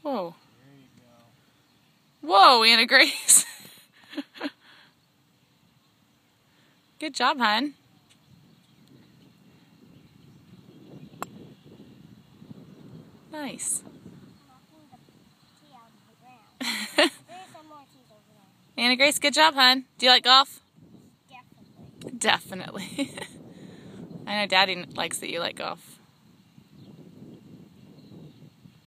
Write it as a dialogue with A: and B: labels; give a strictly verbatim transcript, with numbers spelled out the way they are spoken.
A: Whoa. Whoa, Anna Grace. Good job, hon. Nice. Anna Grace, good job, hon. Do you like golf?
B: Definitely.
A: Definitely. I know Daddy likes that you like golf.